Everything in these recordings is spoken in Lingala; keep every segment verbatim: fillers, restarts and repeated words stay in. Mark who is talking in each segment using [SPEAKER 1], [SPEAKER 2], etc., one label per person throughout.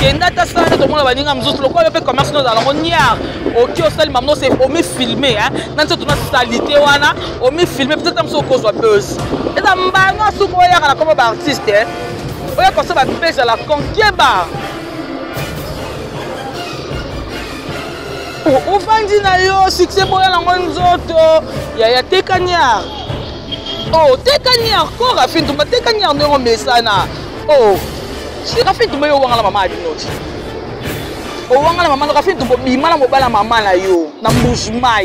[SPEAKER 1] kenda ta sala to mona baninga mzusu lokwa pe commerce no dans l'oniar OK au sali mamno c'est au me filmer hein dans cette na salité wana au me filmer peut-être am so cause buzz et ça mbanga suko ya kana comme artiste hein oya ko ça ba pesa la conquieba o fandi na yo succès boya la nzoto ya ya tekanya oh tekanya ko Rafine tumba tekanya ndongo mesana oh si Rafine tumba yo wanga la mama abinoti o wanga la mama no Rafine tumba bima la mobala mama na yo na mbujimai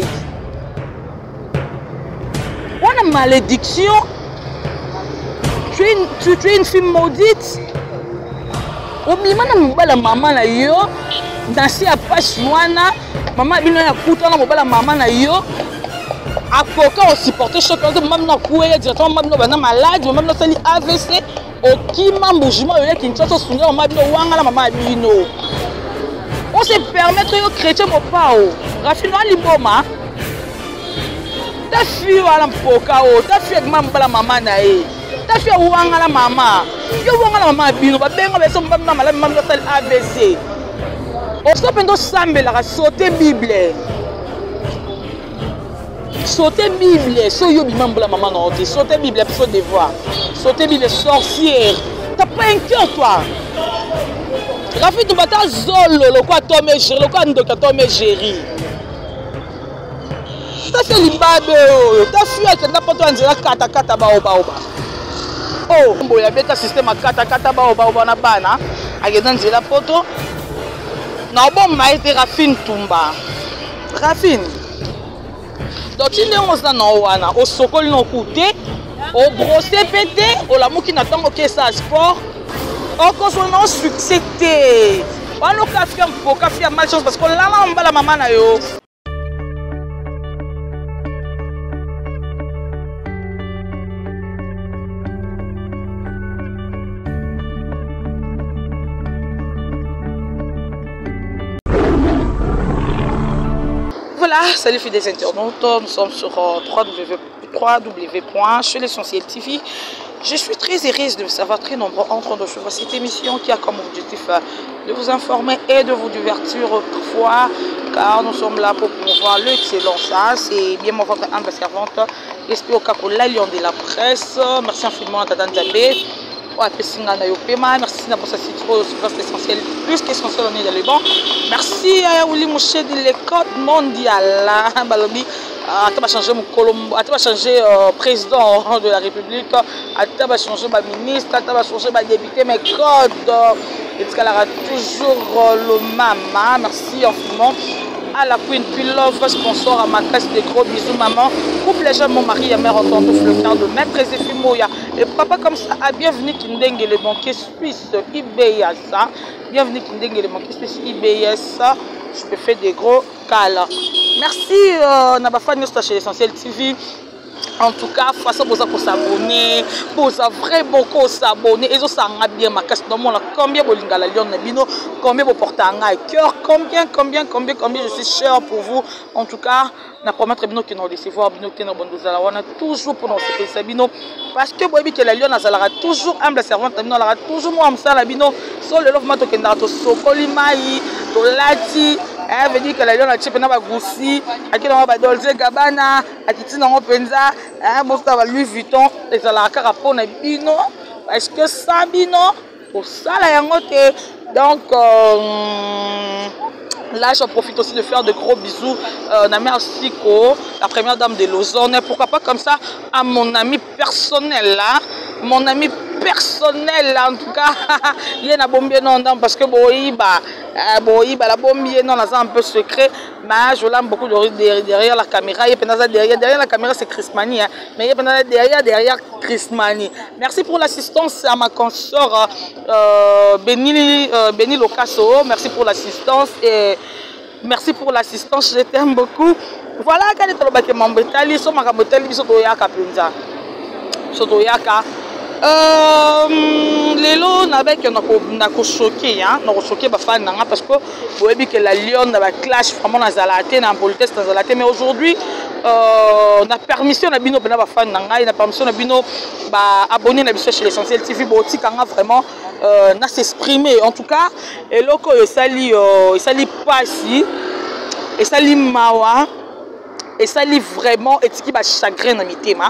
[SPEAKER 1] wana malédiction tu es une, tu, tu es une fille maudite o bima na mobala mama na yo danser à passe wana maman bino ya kuta na mobala mama na yo akoka o supporter choc même na kuya directement même no bana malade même no sali A V C o kima mbujima yo ki ntso sunga maman bino wanga la maman bino on se permettre yo chrétien mo pao Rafine wa liboma ta fille wala mpoka o ta fille avec mambala maman na e ta fille wanga la maman yo wanga la maman bino ba benga beso mbamba malade même no sali A V C on se peut s'embêler sauter Bible sauter Bible so yo bimamba la maman non sauter Bible pour devoir sauter Bible sorcière t'as pas un cœur toi Rafine tu bata zolo le quoi tombe géri le quoi ndoka tombe géri ça c'est libabe ta fille qui n'a pas toi nzela kata kata ba oba oba oh mbo ya beta système kata kata ba oba oba na bana akenda nzela poto na bon maître Rafine tumba Rafine donc tu n'es pas dans wana au sokol no coûté au brosser pété au la mouki n'attend que ça sport au consonant succès té on a fait un peu café malchance parce que là là on va la maman na yo. Voilà, salut fidèles internautes, nous sommes sur euh, w w w point chez l'essentiel T V. Je suis très heureuse de vous savoir très nombreux en train de suivre cette émission qui a comme objectif euh, de vous informer et de vous divertir autrefois, car nous sommes là pour promouvoir l'excellence. C'est bien mon votre humble servante, l'esprit au Kakola, lion de la presse. Merci infiniment à Tata Nzambe. Merci pour sa situation essentielle, plus qu'essentiel on est dans les bancs. Merci à Willy Mouché de l'école mondiale. Balobi, tu vas changer mon Colombo, tu vas changer président de la République, tu vas changer ma ministre, tu vas changer ma député, mes codes. Et tu aura toujours le même. Merci infiniment à la Queen Pilove, sponsor à ma casse des gros bisous maman. Couple les gens, mon mari et mère entendent le temps de maître Zéphie Moya. Et papa comme ça, a bienvenue Kindeng le banquier suisse I B S. Bienvenue Kindeng le banquier suisse I B S. Je peux faire des gros câlins. Merci euh, Nabafan chez l'essentiel T V. En tout cas, face à vous pour s'abonner, pour vraiment beaucoup s'abonner. Et ça a bien ma casse dans mon combien vous linga la lion nabino, combien vous portez un cœur, combien, combien, combien, combien je suis cher pour vous. En tout cas, na promettre bino que nous recevoir bino que nous bondouzala, on a toujours pour nous faire ça bino parce que vous que la lion a toujours humble servante, bino la toujours moi am ça la bino, sur le love mato que ndato sokoli mai, to lati. Elle veut dire que la lion a chipé na ba goussi, akina ba Dolce Gabbana, akiti na penza, hein mosta ba Louis Vuitton, et ça la kara pona bino parce que ça bino pour ça la yangote. Donc euh, là j'en profite aussi de faire de gros bisous à euh, ma mère Siko, la première dame de Lausanne, pourquoi pas comme ça à mon ami personnel là, mon ami personnel là, en tout cas il y a un bon bien non parce que boiba boiba la bombe non là c'est un peu secret mais je l'aime beaucoup derrière la caméra, il y a derrière derrière la caméra c'est Chris Mani hein, mais il y a derrière derrière Chris Mani. Merci pour l'assistance à ma consœur euh, Béni euh, Béni Locasso, merci pour l'assistance et merci pour l'assistance, je t'aime beaucoup. Voilà quand tu as le mambetali so makambetali biso toyaka penza so toyaka euh lelo na bec na ko choquer hein na ko choquer ba fan nanga parce que vous voyez que la lion na ba clash vraiment na zalaté na politesse na zalaté mais aujourd'hui euh, na permission na bino bena ba fan na ngai na permission na bino ba abonner na biso chez l'Essentiel T V boti kanga vraiment euh, na s'exprimer en tout cas et loko yo sali euh, sali pasi et sali mawa et sali vraiment et tiki ba chagrin na mitema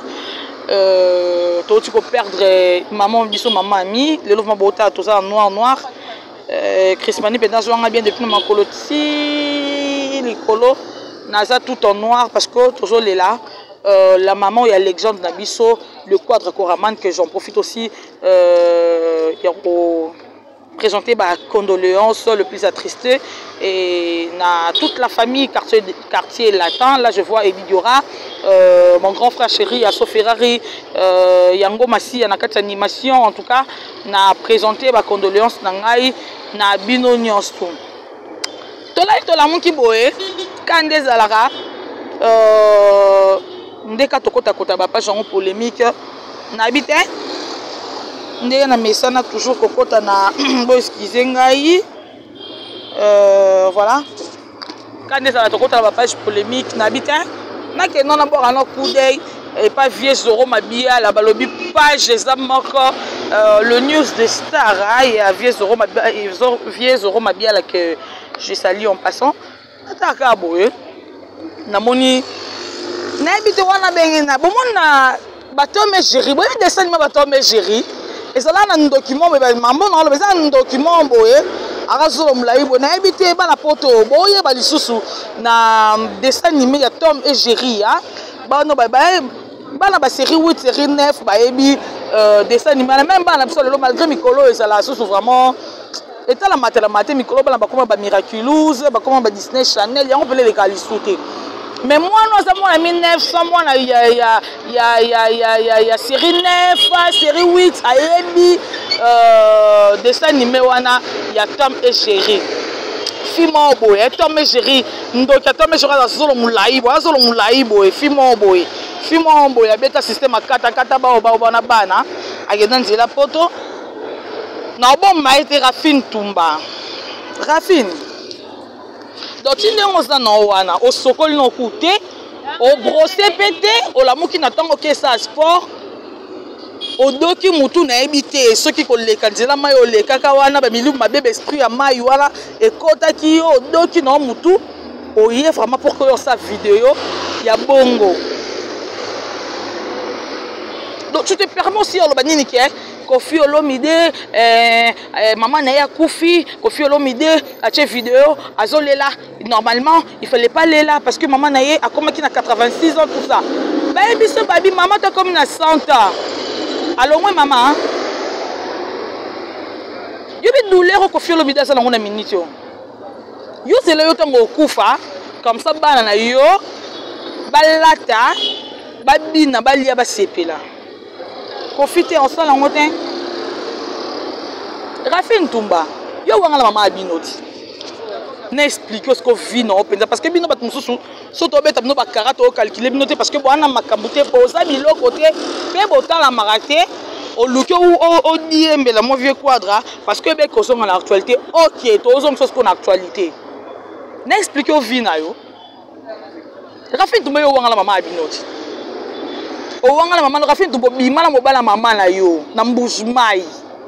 [SPEAKER 1] euh tu peux perdre maman biso maman ami le love mabota tout ça en noir noir euh Chris Mani pendant joanga bien depuis ma coloti les colo naza tout en noir parce que toujours les là euh, la maman il y a l'exemple d'Abisso le quadre Coraman que j'en profite aussi euh pour présenter ma condoléances le plus attristé et na toute la famille quartier quartier latin là je vois Ebidiora euh, mon grand frère chéri Asso Ferrari euh, Yango Massi na quatre animation en tout cas na présenté ma condoléances na ngai na bino nyonso tolai tolamuki boye kande zalaka euh ndeka tokota kota ba page en polémique na habite ndé na mesana toujours kokota na bo excusez ngai euh voilà quand des ala tokota ba page polémique na bitin na ke non na bo na coup d'œil et pas vieux Zoro Mabia la balobi page ezamoko euh, le news de Star et à vieux Zoro Mabia vieux Zoro Mabia là que je salue en passant ataka boye na moni na bito wana bengena bomona batome géri boye descend ma batome géri et ça là un document mais maman non mais un document boye arazo mlai bo na ebité ba la poto boye ba lisusu na dessin animé ya Tom et Jerry hein ba no ba ba ba na ba série huit série neuf ba ebi euh dessin animé même ba na biso lelo malgré mikolo et ça là sous vraiment et ta la maté la maté mikolo ba ba comme ba Miraculous ba comme ba Disney Channel ya on peut les calisuter. Mais moi, nous avons mille neuf cents, moi, il y a, il y a, il y a, il y a, il y a, il y a, il y a série neuf, série huit, Ayebi, euh, dessin animé, il y a Tom et Jerry. Fimo boy, Tom et Jerry, donc Tom et Jerry, la zolo moulaïbo, la zolo moulaïbo, Fimo boy, Fimo boy, la bêta système à kata kata ba ba ba na bana, agedan zela poto. Na bon maïté Rafine Tumba, Rafine. Donc tu n'es pas dans au sokol no côté au brosser pété au lamu qui n'attend que ça sport au doki mutu na ebité ceux qui collent les candidats mayo les kakawana ba milu ma bébé esprit à mayo wala et kota ki au doki no mutu au yé vraiment pour que sa vidéo ya bongo donc tu te permets aussi au banini qui est Kofi Olomide euh, euh, maman Naya Koufi Kofi Olomide a fait vidéo azolela normalement il fallait pas aller là parce que maman Naya a comme qui a quatre-vingt-six ans tout ça baby ce baby maman t'as comme na cent ans alors moi maman yo bi douleur Kofi Olomide ça na minute yo yo c'est le yo tango kufa comme ça bana na yo balata babina balia ba sepela profiter ensemble en motin Rafine Tumba yo wanga la maman abinoti na expliquer ce que vit non parce que bino bat mususu soto beta bino ba karate o calculer binote parce que bwana makambute poza bilo côté pe botala marate au luke ou au diembe la vieux quadra parce que be kozo en actualité OK to ozo chose qu'on actualité na expliquer au vit na yo Rafine Tumba yo wanga la maman abinoti o wanga la maman Rafine Tumba bimala mobala maman na yo na mbujmai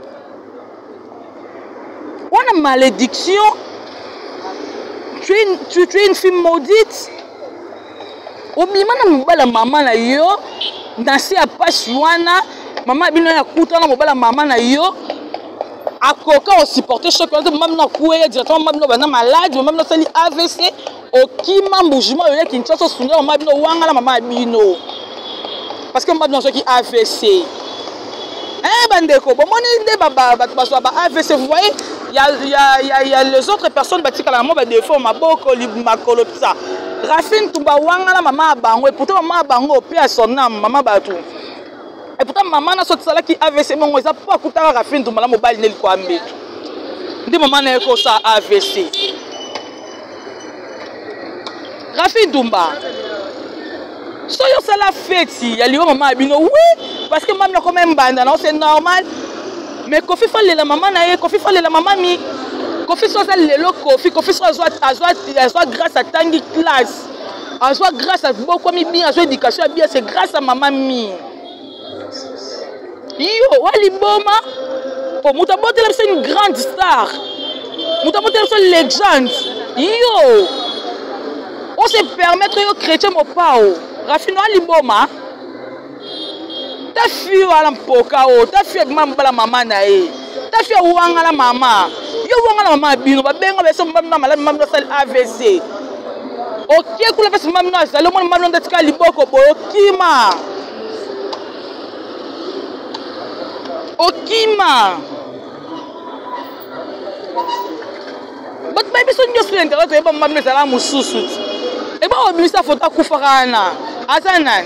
[SPEAKER 1] on a malédiction tu es, une, tu, tu es une fille maudite au bimala mobala maman na yo danser à pas wana maman bino ya kuta na mobala maman na yo akoka o supporter choc même na kuya directement même na malade même na sali A V C o kima mbujma yo ki ntso sunga maman bino wanga la maman bino parce que maman ceux qui A V C hein bandeko bon moni nde baba bato ba A V C vous voyez il y a il y a il y a, il y a les autres personnes batika la maman ba défaut maboko makolo tout ça Rafine Tumba wanga la maman bango et pourtant maman bango pe à son âme maman batu et pourtant maman na sorti sala qui A V C mon ça pas kuta Rafine Tumba la mobile ne ko ambetu ndi maman na ko ça A V C Rafine Tumba so yo ça la fête il y a lieu maman abino oui parce que maman quand même banda non c'est normal mais Kofi fallait la maman na Kofi fallait la maman mi Kofi so ça le Kofi Kofi so soit soit soit grâce à Tanguy classe Azwa grâce à beaucoup mi bien, azwa éducation bien, c'est grâce à maman mi. Yo, wali boma. Oh, Moutabote c'est une grande star. Moutabote c'est une légende. Yo. On se permettre de chrétien mon pao. Rafino wali boma. Ta fille wala mpoka o, ta fille mamba la maman na e. Ta fille wanga la maman. Yo wanga la maman bino, ba benga beso mamba malade mamba sal A V C. Ok, kula pesa mamba na salo mo mamba ndatika liboko boyo kima. Okima. But baby so nyo student ko eba mamba sala mususu. Eba obimisa photo akufakana. Azanan.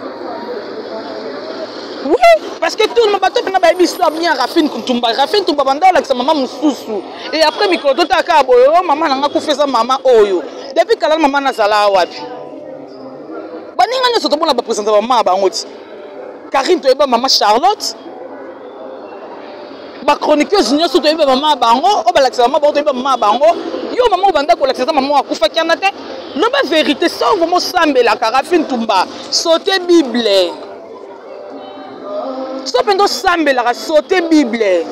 [SPEAKER 1] Oui, parce que tout le monde a une histoire bien Rafine Tumba. Rafine Tumba banda la sa maman mususu. Et après micro tota ka boyo maman nanga ku feza maman oyo. Depuis kala maman na sala wapi. Baninga nyo soto bona ba présenter maman bangoti. Karine to eba maman Charlotte. Ba chroniqueuse nyo soto eba maman bango, o ba la sa maman ba eba maman bango. Yo maman banda ko la sa maman akufa kiana te. Non ba vérité sans vraiment sambela Rafine Tumba. Sauter Bible. Stop and sambela sauter Bible.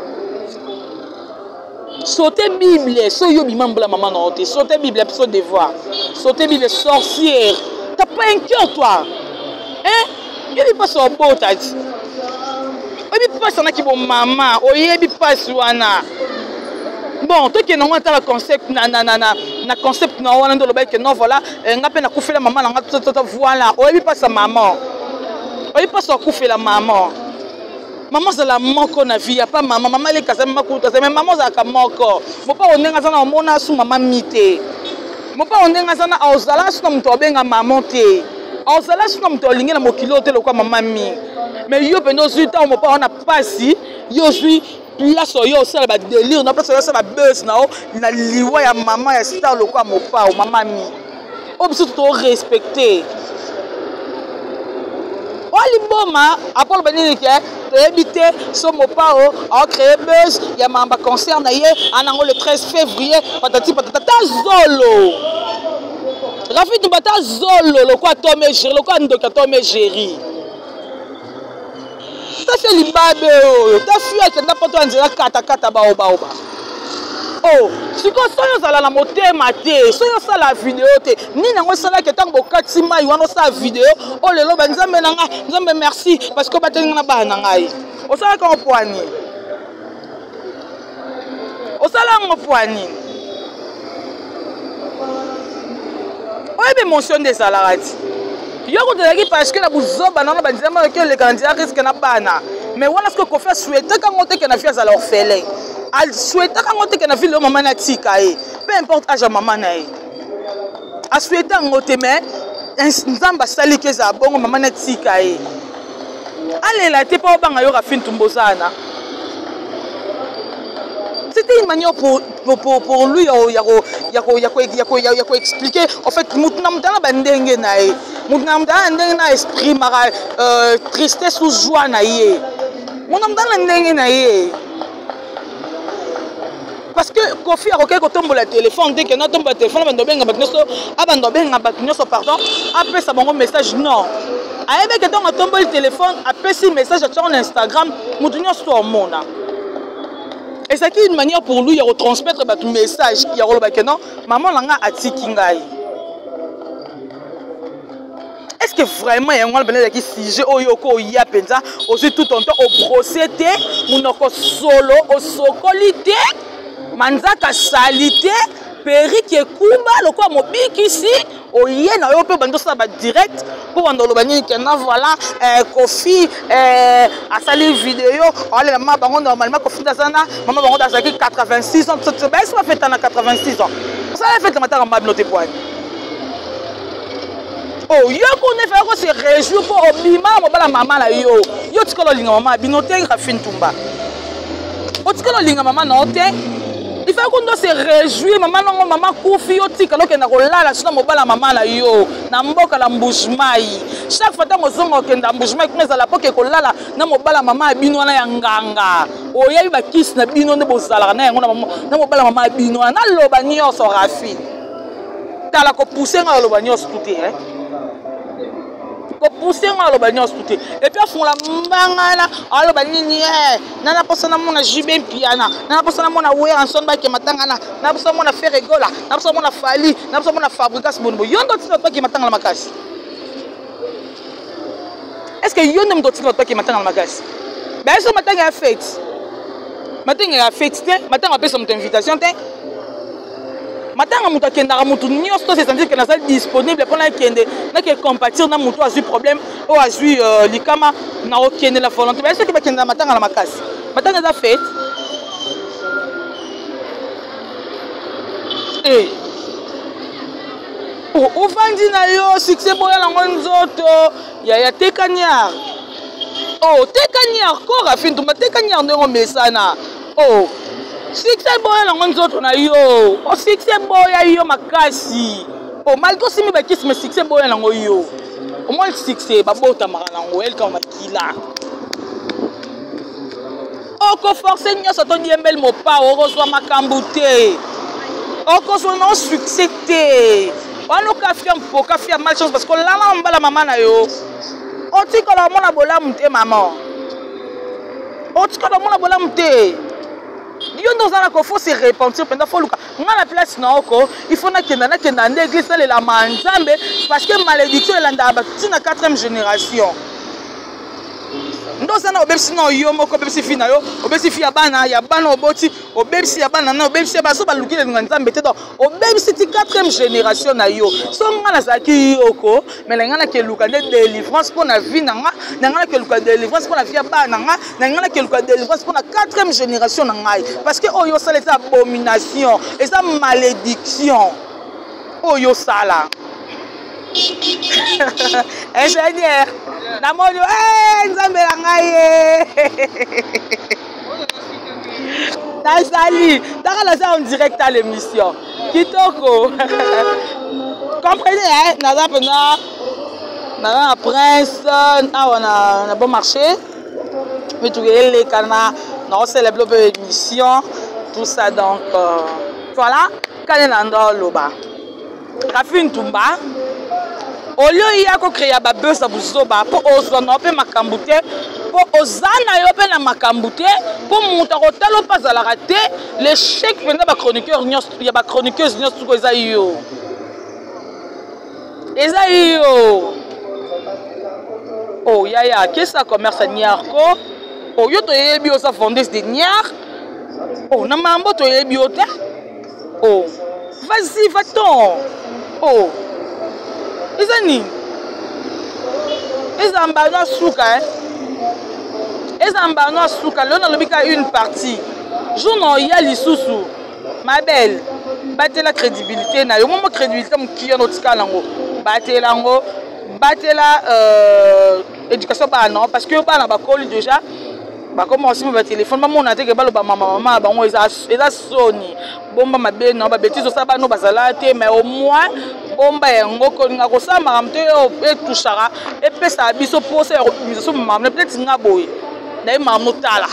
[SPEAKER 1] Sauter Bible, so yo bimam la maman note. Sauter Bible, episode devoir. Sauter Bible, sorcière. T'as pas un cœur toi. Hein? Yo bi pas so beau tati. Yo bi pas sana ki bon maman, o ye bi pas wana. Bon, toi qui n'as pas le concept na na na na na concept na wana ndo lo ba que non voilà, nga pe na kufela maman nga tota voilà. O ye bi pas sa maman. O ye bi pas so kufela maman. Maman c'est la moko na vie, il n'y a pas maman. Maman elle est casée, maman coûte, mais maman c'est la moko. Mon père on est dans un monde sous maman mité. Mon père on est dans un ozala sous notre benga maman té. Ozala sous notre ligne na mokilo té le quoi maman mi. Mais yo pendant ce temps mon père on a pas si yo suis place yo ça va délire, on a place ça va buzz na na liwa ya maman ya star le quoi mon père ou maman mi. Obso tout respecter. Wali boma après le béni que habité sur mon pao a créé buzz il y a un concert naie en le treize février patati patata zolo Rafine Tumba zolo le quoi Tom et Jerry le quoi ndoka Tom et Jerry ta fait libabe oh ta fille qui n'a pas toi nzela kata kata ba oba oba oh si ko soyo sala na motema te soyo sala vidéo te ni nango sala ke tango bokati mai wana sala vidéo o lelo ba nzambe nanga nzambe merci parce que batenga na bana ngai o sala ka poani o sala ngo poani o ebe mention des salariés yo ko de parce que la buzoba nana ba nzambe ke le candidat risque na bana mais wana ce que ko fait souhaiter quand on te que na fia za l'orphelin al souhaiter quand on te que na ville maman na tika e peu importe âge maman na e a souhaiter ngote mais nzamba sali ke za bongo maman na tika e allez la te pas banga yo Rafine Tumbozana. C'était une manière pour, pour, pour, pour lui de expliquer en fait Moutnamdana bandenge nae Moutnamdana ndenge na esprit mara tristesse ou joie nae Moutnamdana ndenge nae parce que Kofi a requé qu'on tombe le téléphone dès que nous tombe le téléphone bando benga baknoso abando benga baknoso pardon après ça bon message non avec que donc tombe le téléphone après si message sur Instagram Moutnyo so mona. Et c'est une manière pour lui de retransmettre un message qui a relevé non maman langa atiki ngai. Est-ce que vraiment il y a un qui sujet oyoko ya penza aussi tout ton temps au procédé monoko solo au sokolité manzaka salité periki ekumba le quoi mobiki ici au yena yo pe bando ça ba direct pour bando lo bani que na voilà Kofi a sali vidéo on la maman bango normalement Kofi dazana maman bango dazaki quatre-vingt-six ans ça ben ça fait en quatre-vingt-six ans ça fait matin en mab noté point oh yo connaît faire ko se réjouir pour obima mo bala maman la yo yo tikolo linga maman binoté Rafine Tumba o tikolo linga maman noté. Il faut qu'on se réjouir maman non maman Kofi yo tika loke na kolala sina mobala maman la yo na mboka la mbushmai chaque fois que zongo kenda mbushmai kuneza la poke kolala na mobala maman bino na yanganga oyebi ba kiss na bino ne bozala na yango na mobala maman bino na loba nyonso Rafine tala ko pousser nga loba nyos tout hein ko pousser nga loba nyos tout et puis font la mangana aloba nini eh nana posa na mona jibé piana nana posa na mona we anson ba ke matanga na na posa mona faire rigola na posa mona fali na posa mona fabrikas bonbo yondo tino to ke matanga la makasi. Est-ce que yondo mdo tino to ke matanga la makasi ben so matanga ya fête matanga ya fête te matanga pesa mon invitation te matanga mutu akendaka mutu nyonso to se sentir que nazali disponible mpona akende nake compatir na mutu azwi problème oyo azwi likama na okende la volonté mais soki bakendela matanga na makasi matanga eza fête e ovandi na yo succès boya nango nzoto ya tekaniar oh tekaniar kora fintumba tekaniar ndenge omesana oh succès boya nango nzoto na yo o succès boya yo makasi o malgré simi bakisi me succès boya nango yo au moins succès babotamaka nango elka makila oko force nyonso todiembeli mopa okozwa makambo te okozwa na succès te wana okafia mpoka fia malchance parce que olala mbala mama na yo otikola mona bolamu te mama otikola mona bolamu te Dieu nous a qu'il faut se repentir pendant faut luka ngana place na oko il faut na kenda na kenda na église le la manzambe parce que malédiction elanda ba tina quatrième génération ndo sana obebisi na yo moko obebisi fi na yo obebisi fi ya bana ya bana oboti obebisi ya bana na obebisi ba so ba lukile na nzambe te donc obebisi ti quatrième génération na yo so ngana zaki yoko mais ngana ke luka de délivrance pour na vie na nga ngana ke luka délivrance pour na vie ya bana nga ngana ke luka délivrance pour na quatrième génération na ngai parce que oyo sala eza abomination eza malédiction oyo sala ingénieur namoni eh nzambe la ngai nazali taka naza en direct à l'émission kitoko comprenez hein naza pena naza prince awa na na bon marché mais tu es les kana na célébrer l'émission tout ça donc euh, voilà kana nando loba Rafine Tumba au lieu ya ko créer ba buzz buzoba po ozana pe makambute po ozana yo pe na makambute po muta ko talo pas à la rater l'échec pena ba chroniqueur nyos ya ba chroniqueuse nyos ko eza yo eza yo oh ya ya qu'est-ce ça commerce niar ko oh yo to yebi o sa fondeuse de niar oh na mambo to yebi o te oh vas-y va-t'en oh Ezani Ezamba no suka hein Ezamba no suka le na lobika une partie journal ya lisusu ma belle batela la crédibilité na yo mo crédibilité mo kiyo no tika lango batela ngo batela euh éducation ba non parce que ba na ba call déjà ba commencer ba téléphone ba mona te ke ba lo ba mama mama ba ngo eza eza soni bomba mabe non ba bêtise ça ba no bazala te mais au moins bomba yango ko nga ko sa maramte o e touchara e pesa biso posa ya optimisation mamle peut-être nga boy na mamu tala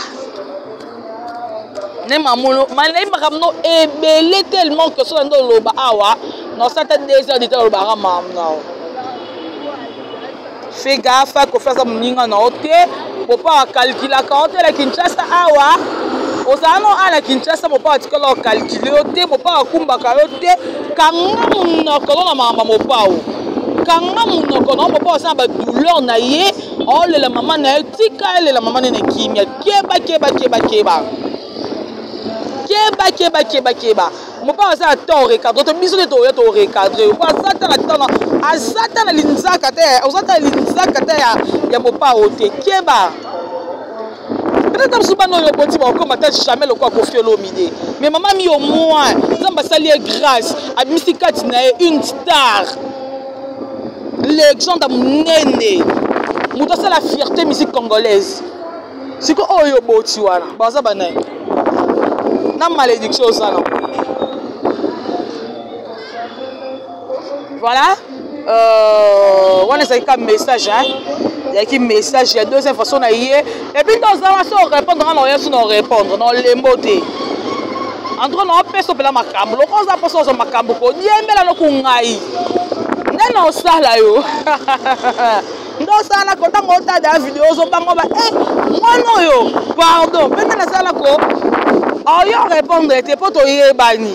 [SPEAKER 1] ne mamu malai makamno e belé tellement que so ndo loba awa no sata deux heures de temps loba mamu na fais gaffe ko faire ça mninga na ote pour pas calculer quand la Kinshasa awa ozano ala Kinshasa mo pa tikolo calculer ote mo pa kumba ka ote kanga munoko na mama mo pa o kanga munoko na mo pa sa ba douleur na ye o le la mama na tika le la mama na kimia keba keba keba keba keba keba keba keba mo pa sa to recadre to biso to yo to recadre o pa sa ta la tana azata na linzaka te ozata linzaka te ya ya mo pa ote keba peut-être que non le petit va comme attendre jamais le quoi confier l'omidé mais maman mi au moins zamba salier grâce à Mysticati na une star l'exemple munene muta c'est la fierté musique congolaise c'est que oyo boti wana baza bana na malédiction ça non voilà euh on a un message hein il y a un message il y a deuxième façon à y et puis dans un on répondre on rien sur répondre dans les mots En tout cas, on peut se faire makambo. Le cause après ça, makambo. Dieu me la no kungai. Neno sala yo. Ndo sala ko tango ta da vidéo so bango ba eh moi no yo. Pardon. Pende na sala ko. Oyo répondre te poto yebani.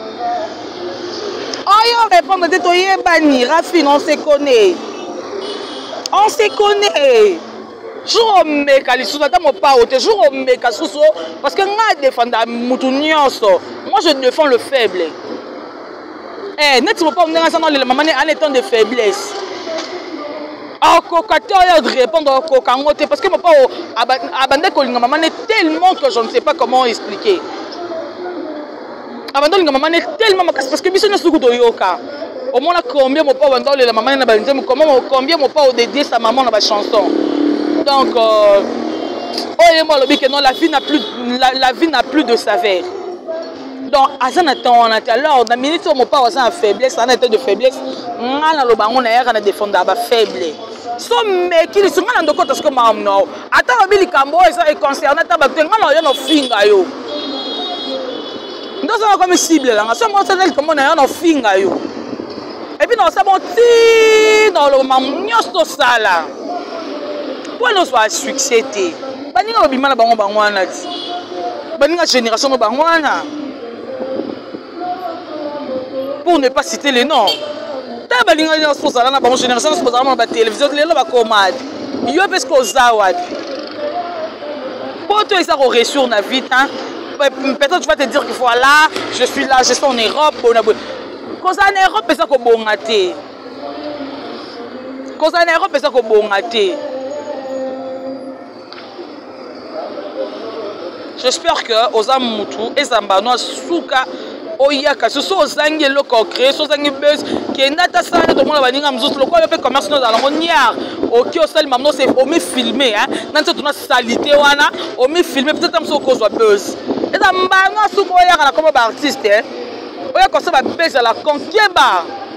[SPEAKER 1] Oyo répondre te to yebani. Rafine, on se connaît. On se connaît. Jour meka li sous attends pas au jour meka sous parce que nga défendre mutu nyonso. Moi je défends le faible. Eh net pas on est dans le maman en étant de faiblesse. Ah kokato ya de répondre au kokangote parce que mon pas abandonner ko linga maman tellement que je ne sais pas comment expliquer. Abandonner linga maman tellement parce que biso na suku to yoka. Au moins combien mon pas abandonner la maman na banzem comment combien mon pas dédier sa maman dans la chanson. Donc, euh, oh, et moi, que non, la vie n'a plus, la, la vie n'a plus de saveur. Donc, à ça, on attend. Alors, dans minute, on pas en faiblesse, on a été de faiblesse. On a le banc, on a défendu la faiblesse. So mec, il sont dans le côté ce que moi non. Attends, on dit cambo et ça est concerné. Attends, on a nos fingers yo. Nous sommes comme cible là. On sommes comme comment on a nos fingers yo. Et puis nous sommes ti dans le mamnios ça là. Pour nous soit succès té. Bani nga bimana bango bangwana ti. Bani nga génération bangwana. Pour ne pas citer les noms. Ta bani nga yo sozala na bango génération sozala na ba télévision lelo ba commande. Yo parce que ozawad. Pour toi ça ressource na vite hein. Peut-être tu vas te dire qu'il faut là, je suis là, je suis en Europe, on a Cause en Europe ça ko bongate. Cause en Europe ça ko bongate. J'espère que aux amutu et zambano suka oyaka ce sont zangi le concret so zangi buzz qui nata sana to mona baninga mzutu le quoi fait commerce no dans le niar OK au sel mamno c'est au me filmer hein nanto tuna salité wana au me filmer peut-être am so cause buzz et zambano suka oyaka na comme artiste hein oyaka ça ba buzz la conquieba